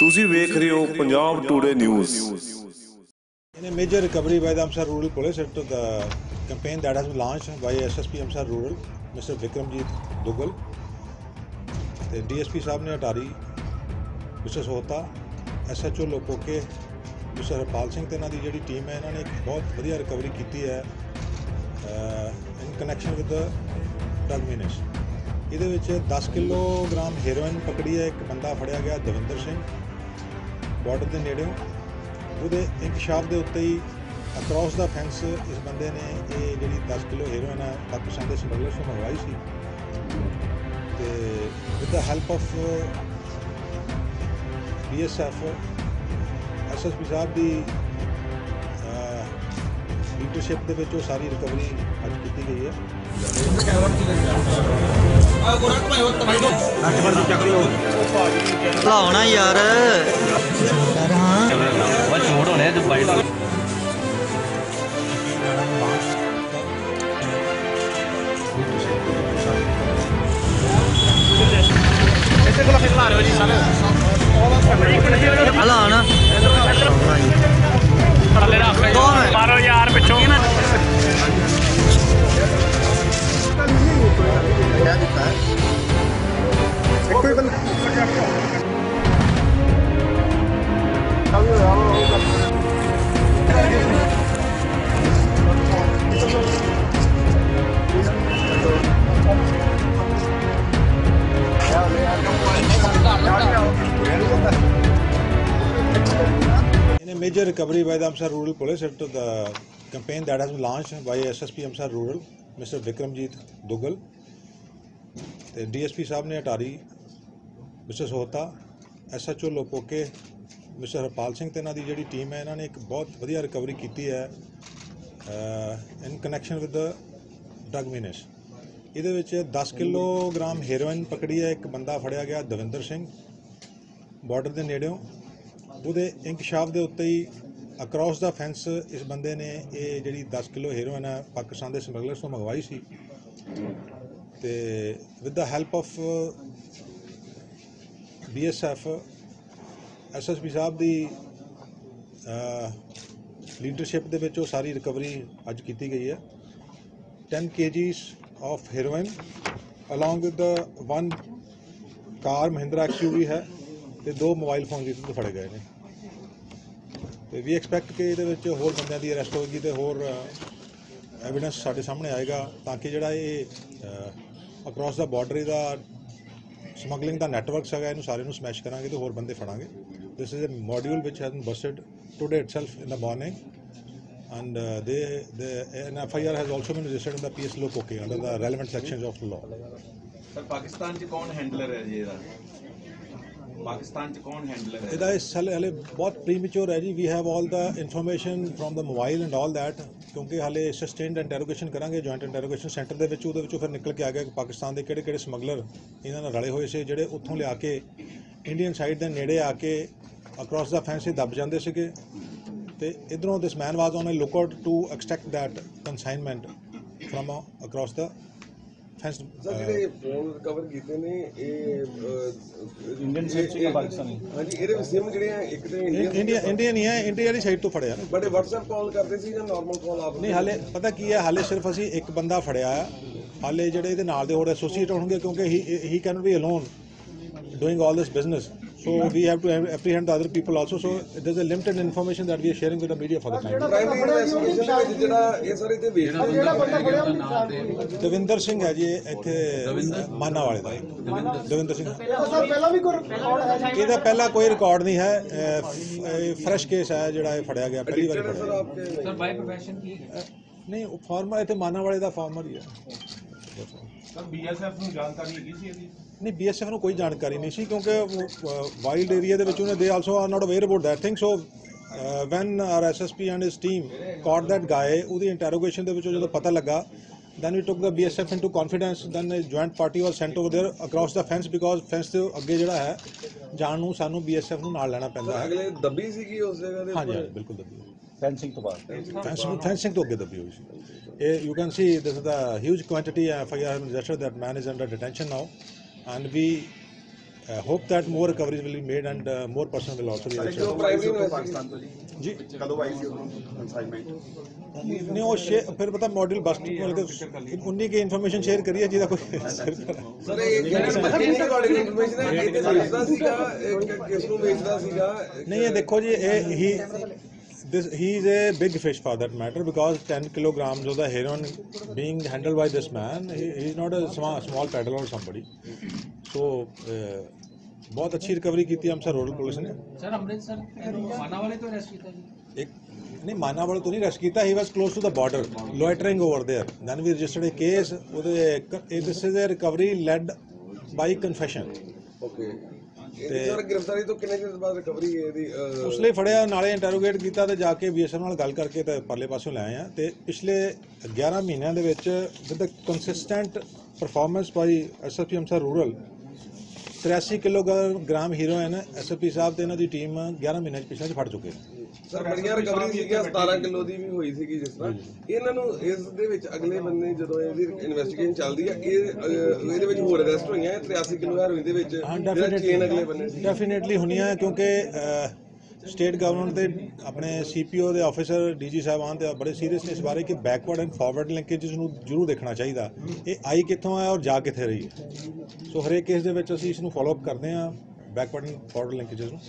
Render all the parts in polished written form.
ਤੁਸੀਂ ਵੇਖ ਰਹੇ ਹੋ Punjab today news. In a major recovery by the Amritsar Rural Police, it the campaign that has been launched by SSP Amritsar Rural, Mr. Vikramjit Dugal, the DSP साहब ने अटारी, Mr. Sohta, SHO Lopoke, Mr. Harpal Singh ते इन्हां दी जिहड़ी team है इन्हां ने एक बहुत वधिया रिकवरी कीती है in connection with the drug menace। ਇਹਦੇ ਵਿੱਚ 10 ਕਿਲੋਗ੍ਰਾਮ ਹੈਰੋਇਨ ਪਕੜੀ ਹੈ। ਇੱਕ ਬੰਦਾ ਫੜਿਆ ਗਿਆ ਦਵਿੰਦਰ ਸਿੰਘ ਬਾਰਡਰ ਦੇ ਨੇੜਿਓਂ। ਉਹਦੇ ਇੰਕਸ਼ਾਫ ਦੇ ਉੱਤੇ ਹੀ ਅਕ੍ਰੋਸ ਦਾ ਫੈਂਸ ਇਸ ਬੰਦੇ ਨੇ ਇਹ ਜਿਹੜੀ 10 ਕਿਲੋ ਹੈਰੋਇਨ ਹੈ ਪਾਕਿਸਤਾਨ ਦੇ ਸਮਗਲਰਸ ਤੋਂ ਮੰਗਵਾਈ ਸੀ ਤੇ with the help of BSF SSP ਸਾਹਿਬ ਦੀ ਲੀਡਰਸ਼ਿਪ ਦੇ ਵਿੱਚ ਉਹ ਸਾਰੀ ਰਿਕਵਰੀ ਅੱਜ ਕੀਤੀ ਗਈ ਹੈ। ਲਾਉਣਾ ਯਾਰ ਛੋੜ ਹੋਣੇ ਜੋ ਬਾਈਟ ਇੱਥੇ ਕੋਲ ਖਿਲਾ ਰਹੇ ਹੋ ਜੀ ਸਾਰੇ ਲਾਉਣਾ ਥੱਲੇ ਰੱਖ ਮਾਰੋ ਯਾਰ ਪਿੱਛੋਂ ਨਾ In a major recovery by the Amritsar Rural Police, it the campaign that has been launched by SSP Amritsar Rural, Mr. Vikramjit Dugal, the DSP साहब ने अटारी, Mr. Sohta, SHO Lopoke, Mr. Harpal Singh ते इन्हां दी जिहड़ी टीम है इन्हां ने एक बहुत वधिया रिकवरी कीती है in connection with the drug menace। ਇਹਦੇ ਵਿੱਚ 10 ਕਿਲੋਗ੍ਰਾਮ ਹੈਰੋਇਨ ਪਕੜੀ ਹੈ। ਇੱਕ ਬੰਦਾ ਫੜਿਆ ਗਿਆ ਦਵਿੰਦਰ ਸਿੰਘ ਬਾਰਡਰ ਦੇ ਨੇੜਿਓਂ। ਉਹਦੇ ਇੰਕਸ਼ਾਫ ਦੇ ਉੱਤੇ ਹੀ ਅਕ੍ਰੋਸ ਦਾ ਫੈਂਸ ਇਸ ਬੰਦੇ ਨੇ ਇਹ ਜਿਹੜੀ 10 ਕਿਲੋ ਹੈਰੋਇਨ ਹੈ ਪਾਕਿਸਤਾਨ ਦੇ ਸਮਗਲਰਸ ਤੋਂ ਮੰਗਵਾਈ ਸੀ ਤੇ with the help of BSF SSP ਸਾਹਿਬ ਦੀ ਲੀਡਰਸ਼ਿਪ ਦੇ ਵਿੱਚ ਉਹ ਸਾਰੀ ਰਿਕਵਰੀ ਅੱਜ ਕੀਤੀ ਗਈ ਹੈ। 10 kgs of heroin along with the one car Mahindra XUV ਹੈ ਤੇ 2 ਮੋਬਾਈਲ ਫੋਨ ਜਿਹਦੇ ਤੋਂ ਫੜੇ ਗਏ ਨੇ ਤੇ ਵੀ ਐਕਸਪੈਕਟ ਕਿ ਇਹਦੇ ਵਿੱਚ ਹੋਰ ਬੰਦਿਆਂ ਦੀ ਅਰੈਸਟ ਹੋਏਗੀ ਤੇ ਹੋਰ ਐਵੀਡੈਂਸ ਸਾਡੇ ਸਾਹਮਣੇ ਆਏਗਾ ਤਾਂ ਕਿ ਜਿਹੜਾ ਇਹ ਅਕ੍ਰੋਸ ਦਾ ਬਾਰਡਰ ਇਹਦਾ ਸਮਗਲਿੰਗ ਦਾ ਨੈਟਵਰਕ ਹੈਗਾ ਇਹਨੂੰ ਸਾਰੇ ਨੂੰ ਸਮੈਸ਼ ਕਰਾਂਗੇ ਤੇ ਹੋਰ ਬੰਦੇ ਫੜਾਂਗੇ। This is a module which has been busted today itself in the morning and an FIR has also been registered in the PS Lopoke under the relevant sections of the law. Sir, Pakistan च कौन handler है जी इधर? पाकिस्तान च कौन handler है? इधर इस हाले बहुत प्रीमेच्योर है जी। We have all the information from the mobile and all that क्योंकि हाले sustained interrogation करांगे joint interrogation center ਦੇ ਵਿੱਚ ਉਹਦੇ ਵਿੱਚੋਂ ਫਿਰ ਨਿਕਲ ਕੇ ਆ ਗਿਆ ਕਿ ਪਾਕਿਸਤਾਨ ਦੇ ਕਿਹੜੇ ਸਮਗਲਰ ਇਹਨਾਂ ਨਾਲ ਰਲੇ ਹੋਏ ਸੀ ਜਿਹੜੇ ਉੱਥੋਂ ਲਿਆ ਕੇ ਇੰਡੀਅਨ ਸਾਈਡ ਦੇ ਨੇੜੇ ਆ ਕੇ ਅਕ੍ਰੋਸ ਦਾ ਫੈਂਸ ਦੱਬ ਜਾਂਦੇ ਸੀਗੇ ਤੇ ਇਧਰੋਂ this man was on a look out to extract that consignment from across the fence. ਜਿਹੜੇ ਫੋਨ ਰਿਕਵਰ ਕੀਤੇ ਨੇ ਇਹ ਇੰਡੀਅਨ ਸਾਈਡ ਤੋਂ ਪਾਕਿਸਤਾਨੀ ਹਾਂਜੀ ਇਹਦੇ ਵਿੱਚ ਸਿਮ ਜਿਹੜੇ ਆ ਇੱਕ ਤੇ ਇੰਡੀਅਨ ਹੀ ਹੈ ਇੰਡੀਆ ਵਾਲੀ ਸਾਈਡ ਤੋਂ ਫੜਿਆ ਨੇ ਬੜੇ WhatsApp ਕਾਲ ਕਰਦੇ ਸੀ ਜਾਂ ਨਾਰਮਲ ਕਾਲ ਆਪ ਨਹੀਂ ਹਾਲੇ ਪਤਾ ਕੀ ਹੈ ਹਾਲੇ ਸਿਰਫ ਅਸੀਂ ਇੱਕ ਬੰਦਾ ਫੜਿਆ ਆ। ਹਾਲੇ ਜਿਹੜੇ ਇਹਦੇ ਨਾਲ ਦੇ ਹੋਰ ਐਸੋਸੀਏਟ ਹੋਣਗੇ ਕਿਉਂਕਿ he can be alone doing all this business, so we have to apprehend the other people also, so there's a limited information that we are sharing with the media for the time। Primary investigation ਵਿੱਚ ਜਿਹੜਾ ਇਹ ਸਾਰੇ ਤੇ ਵੇਖਦੇ ਦਵਿੰਦਰ ਸਿੰਘ ਹੈ ਜੀ ਇੱਥੇ ਮਾਨਾ ਵਾਲੇ ਦਾ ਦਵਿੰਦਰ ਸਿੰਘ ਪਹਿਲਾਂ ਵੀ ਕੋਈ ਰਿਕਾਰਡ ਹੈ? ਇਹਦਾ ਪਹਿਲਾਂ ਕੋਈ ਰਿਕਾਰਡ ਨਹੀਂ ਹੈ। ਫਰੈਸ਼ ਕੇਸ ਹੈ ਜਿਹੜਾ ਇਹ ਫੜਿਆ ਗਿਆ ਪਹਿਲੀ ਵਾਰ ਸਰ ਆਪਕੇ सर बाय प्रोफेशन की ਨਹੀਂ ਉਹ ਫਾਰਮਰ ਇੱਥੇ ਮਾਨਾ ਵਾਲੇ ਦਾ ਫਾਰਮਰ ਹੀ ਹੈ। सर BSF ਨੂੰ ਜਾਣਕਾਰੀ ਹੈਗੀ ਸੀ ਇਹਦੀ? ਨਹੀਂ BSF ਨੂੰ ਕੋਈ ਜਾਣਕਾਰੀ ਨਹੀਂ ਸੀ ਕਿਉਂਕਿ ਵਾਈਲਡ ਏਰੀਆ ਦੇ ਵਿੱਚ ਉਹਨੇ they also are not aware about that thing. So when our SSP and his team caught that guy ਉਹਦੀ ਇੰਟਰੋਗੇਸ਼ਨ ਦੇ ਵਿੱਚੋਂ ਜਦੋਂ ਪਤਾ ਲੱਗਾ then we took the BSF into confidence, then a joint party was sent over there across the fence because fence ਦੇ ਅੱਗੇ ਜਿਹੜਾ ਹੈ ਜਾਣ ਨੂੰ ਸਾਨੂੰ BSF ਨੂੰ ਨਾਲ ਲੈਣਾ ਪੈਂਦਾ ਹੈ। ਅਗਲੇ ਦੱਬੀ ਸੀਗੀ ਉਸ ਜਗ੍ਹਾ ਦੇ ਹਾਂਜੀ ਬਿਲਕੁਲ ਦੱਬੀ ਫੈਂਸਿੰਗ ਤੋਂ ਬਾਅਦ fencing ਤੋਂ ਅੱਗੇ ਦੱਬੀ ਹੋਈ ਸੀ। You can see this is the huge quantity FIR has registered that man is under detention now and we hope that more recoveries will be made and more person will also be arrested. Primary investigation जी ਕਦੋਂ ਆਈ ਸੀ ਉਦੋਂ consignment नहीं वो फिर पता model बस उन्हीं की इन्फॉर्मेशन शेयर करिए जिसका कोई ਸਰ ਇਹ ਬੱਚੇ ਦੀ ਰਿਕਾਰਡਿੰਗ ਇਨਫੋਰਮੇਸ਼ਨ ਹੈ ਇਹ ਤੇ ਵੇਚਦਾ ਸੀਗਾ ਕਿਸ ਨੂੰ ਵੇਚਦਾ ਸੀਗਾ नहीं ये देखो जी he is a big fish for that matter because 10 kilograms of the heroin being handled by this man he is not a small peddler or somebody so बहुत अच्छी रिकवरी की थी हम सर रूरल पुलिस ने sir Amritsar ਮਾਨਾ ਵਾਲੇ ਤੋਂ arrest ਕੀਤਾ ਜੀ एक नहीं माना वाले तो नहीं रेस्ट किया he was close to the border loitering over there then we registered a case this is a recovery led by confession okay ਇਹ ਸਰ ਗ੍ਰਿਫਤਾਰੀ ਤੋਂ ਕਿੰਨੇ ਦਿਨ ਬਾਅਦ ਰਿਕਵਰੀ ਇਹਦੀ ਉਸ ਲਈ ਫੜਿਆ ਨਾਲੇ ਇੰਟਰੋਗੇਟ ਕੀਤਾ ਤੇ ਜਾ ਕੇ ਬੀਐਸਐਫ ਨਾਲ ਗੱਲ ਕਰਕੇ ਤੇ ਪਰਲੇ ਪਾਸੋਂ ਲੈ ਆਏ ਆ ਤੇ ਪਿਛਲੇ 11 ਮਹੀਨਿਆਂ ਦੇ ਵਿੱਚ with consistent performance by SSP Amritsar rural 83 kilogram heroin SSP ਸਾਹਿਬ ਤੇ ਇਹਨਾਂ ਦੀ ਟੀਮ 11 ਮਹੀਨਿਆਂ ਚ ਪਿਛਲੇ ਚ ਫੜ ਚੁੱਕੇ ਨੇ ਸਰ ਬੜੀਆਂ ਰਿਕਵਰੀ ਸੀਗੀਆਂ 17 ਕਿਲੋ ਦੀ ਵੀ ਹੋਈ ਸੀਗੀ ਜਿਸ ਤਰ੍ਹਾਂ ਇਹਨਾਂ ਨੂੰ ਇਸ ਦੇ ਵਿੱਚ ਅਗਲੇ ਬੰਦੇ ਜਦੋਂ ਇਹਦੀ ਇਨਵੈਸਟੀਗੇਸ਼ਨ ਚੱਲਦੀ ਹੈ ਇਹਦੇ ਵਿੱਚ ਹੋਰ ਅਰੈਸਟ ਹੋਈਆਂ 83 ਕਿਲੋ ਹੈਰੋਇਨ ਦੇ ਵਿੱਚ ਜਿਹੜਾ ਚੇਨ ਅਗਲੇ ਬੰਦੇ ਸੀ ਡੈਫੀਨੇਟਲੀ ਹੋਣੀਆਂ ਕਿਉਂਕਿ ਸਟੇਟ ਗਵਰਨਮੈਂਟ ਦੇ ਆਪਣੇ ਸੀਪੀਓ ਦੇ ਆਫੀਸਰ ਡੀਜੀ ਸਾਹਿਬਾਨ ਤੇ ਬੜੇ ਸੀਰੀਅਸ ਨੇ ਇਸ ਬਾਰੇ ਕਿ ਬੈਕਵਰਡ ਐਂਡ ਫਾਰਵਰਡ ਲਿੰਕੇजेस ਨੂੰ ਜ਼ਰੂਰ ਦੇਖਣਾ ਚਾਹੀਦਾ ਇਹ ਆਈ ਕਿੱਥੋਂ ਹੈ ਔਰ ਜਾ ਕਿੱਥੇ ਰਹੀ ਹੈ ਸੋ ਹਰੇਕ ਕੇਸ ਦੇ ਵਿੱਚ ਅਸੀਂ ਇਸ ਨੂੰ ਫਾਲੋ ਅਪ ਕਰਦੇ ਹਾਂ ਬੈਕਵਰਡ ਐਂਡ ਫਾਰਵਰਡ ਲਿੰਕੇजेस ਨੂੰ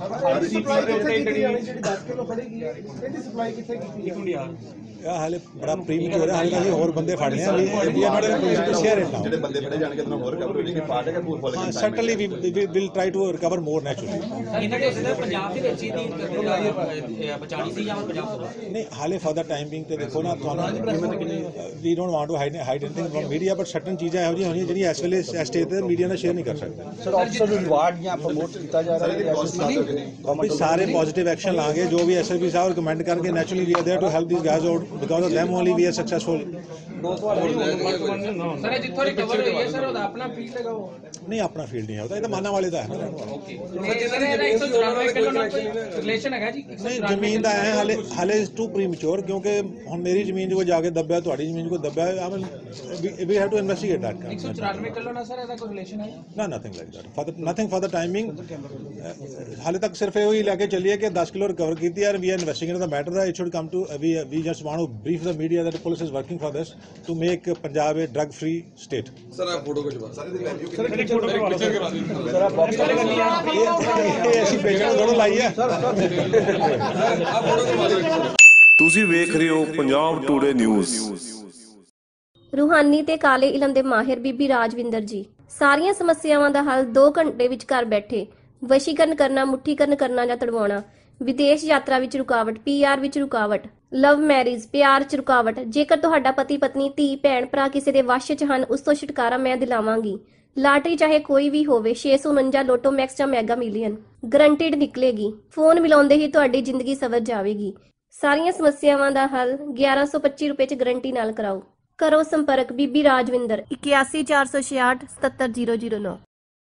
ਜਿਹੜੀ 10 ਕਿਲੋ ਫੜੇਗੀ ਇਹਦੀ ਸਪਲਾਈ ਕਿੱਥੇ ਕੀਤੀ ਹੈ ਇਹ ਹਾਲੇ ਬੜਾ ਪ੍ਰੀਮੀਅਰ ਹੈ ਹਾਲੇ ਅਸੀਂ ਹੋਰ ਬੰਦੇ ਫੜਨੇ ਆ we are not police to share it now ਜਿਹੜੇ ਬੰਦੇ ਫੜੇ ਜਾਣਗੇ ਉਹਨਾਂ ਹੋਰ ਰਿਕਵਰ ਹੋਏਗੀ ਪਾਰਟ ਹੈ ਕਿ ਪੂਰ ਫੋਲ certainly we will try to recover more naturally ਇਹਨਾਂ ਦੇ ਸਿੱਧਾ ਪੰਜਾਬ ਦੇ ਵਿੱਚ ਹੀ ਦੀ ਬਚਾਣੀ ਸੀ ਜਾਂ ਪੰਜਾਬ ਤੋਂ ਬਾਹਰ ਨਹੀਂ ਹਾਲੇ ਫॉर द ਟਾਈਮਿੰਗ ਤੇ ਦੇਖੋ ਨਾ ਤੁਹਾਨੂੰ we don't want to hide anything from media but certain ਚੀਜ਼ਾਂ ਇਹੋ ਜਿਹੀਆਂ ਹੋਣੀਆਂ ਜਿਹੜੀਆਂ ਇਸ ਵੇਲੇ ਸਟੇਜ ਤੇ ਮੀਡੀਆ ਨਾਲ ਸ਼ੇਅਰ ਨਹੀਂ ਕਰ ਸਕਦੇ ਸਰ ਆਫਸਰ ਨੂੰ ਰਿਵਾਰਡ ਜਾਂ ਪ੍ਰਮੋਟ ਕੀਤਾ ਜਾ ਰਿਹਾ ਹੈ ਵੀ ਸਾਰੇ ਪੋਜ਼ਿਟਿਵ ਐਕਸ਼ਨ ਲਾਂਗੇ ਜੋ ਵੀ ਐਸਐਸਪੀ ਸਾਹਿਬ ਰਿਕਮੈਂਡ ਕਰਨਗੇ naturally we are there to help these guys out because of them only we are successful sir ਜਿੱਥੋਂ ਰਿਕਵਰ ਹੋਈ ਹੈ ਸਰ ਉਹਦਾ ਆਪਣਾ ਫੀਲ ਲਗਾਓ ਨਹੀਂ ਆਪਣਾ ਫੀਲਡ ਨਹੀਂ ਹੈ ਉਹਦਾ ਇਹ ਤਾਂ ਮਾਨਾ ਵਾਲੇ ਦਾ ਹੈ ਨਾ ਰਿਲੇਸ਼ਨ ਹੈਗਾ ਜੀ ਨਹੀਂ ਜ਼ਮੀਨ ਦਾ ਹੈ ਹਾਲੇ ਟੂ ਪ੍ਰੀਮੈਚੁਰ ਕਿਉਂਕਿ ਹੁਣ ਮੇਰੀ ਜ਼ਮੀਨ ਜੋ ਜਾ ਕੇ ਦੱਬਿਆ ਤੁਹਾਡੀ ਜ਼ਮੀਨ ਕੋ ਦੱਬਿਆ I mean we have to investigate that 194 kilo ਨਾਲ ਸਰ ਇਹਦਾ ਕੋਈ ਰਿਲੇਸ਼ਨ ਹੈ ਨਾ nothing like that nothing for the timing ਹਾਲੇ ਤੱਕ ਸਿਰਫ ਇਹੋ ਹੀ ਲੈ ਕੇ ਚੱਲੀਏ ਕਿ 10 ਕਿਲੋ ਰਿਕਵਰ ਕੀਤੀ ਹੈ we are investigating the matter it should come to we just want to brief the media that the police is working for this to make Punjab a drug free state sir ਆ photo ਕੁਝ ਬਾਤ sir ਆ box ਇਹ ਅਸੀਂ patient ਦੋਨੋਂ ਲਾਈ ਹੈ ਆ ਫੋਟੋ ਕੁਝ ਬਾਤ ਤੁਸੀਂ ਵੇਖ ਰਹੇ ਹੋ ਪੰਜਾਬ ਟੂਡੇ ਨਿਊਜ਼ ਰੂਹਾਨੀ ਤੇ ਕਾਲੇ ਇਲਮ ਦੇ ਮਾਹਿਰ ਬੀਬੀ ਰਾਜਵਿੰਦਰ ਜੀ ਸਾਰੀਆਂ ਸਮੱਸਿਆਵਾਂ ਦਾ ਹੱਲ 2 ਘੰਟੇ ਵਿੱਚ ਘਰ ਬੈਠੇ ਵਸ਼ੀਕਰਨ ਕਰਨਾ ਮੁੱਠੀਕਰਨ ਕਰਨਾ ਜਾਂ ਤੜਵਾਉਣਾ ਵਿਦੇਸ਼ ਯਾਤਰਾ ਵਿੱਚ ਰੁਕਾਵਟ ਪੀਆਰ ਵਿੱਚ ਰੁਕਾਵਟ ਲਵ ਮੈਰਿਜ ਪਿਆਰ 'ਚ ਰੁਕਾਵਟ ਜੇਕਰ ਤੁਹਾਡਾ ਪਤੀ ਪਤਨੀ ਧੀ ਭੈਣ ਭਰਾ ਕਿਸੇ ਦੇ ਵਸ਼ 'ਚ ਹਨ ਉਸ ਤੋਂ ਛੁਟਕਾਰਾ ਮੈਂ ਦਿਲਾਵਾਂਗੀ ਲਾਟਰੀ ਚਾਹੇ ਕੋਈ ਵੀ ਹੋਵੇ 649 ਲੋਟੋ ਮੈਕਸ ਜਾਂ ਮੈਗਾ ਮਿਲੀਅਨ ਗਰੰਟਿਡ ਨਿਕਲੇਗੀ ਫੋਨ ਮਿਲਾਉਂਦੇ ਹੀ ਤੁਹਾਡੀ ਜ਼ਿੰਦਗੀ ਸਵਰ ਜਾਵੇਗੀ ਸਾਰੀਆਂ ਸਮੱਸਿਆਵਾਂ ਦਾ ਹੱਲ 1125 ਰੁਪਏ 'ਚ ਗਰੰਟੀ ਨਾਲ ਕਰਾਓ ਕਰੋ ਸੰਪਰਕ ਬੀਬੀ ਰਾਜਵਿੰਦਰ 8146677009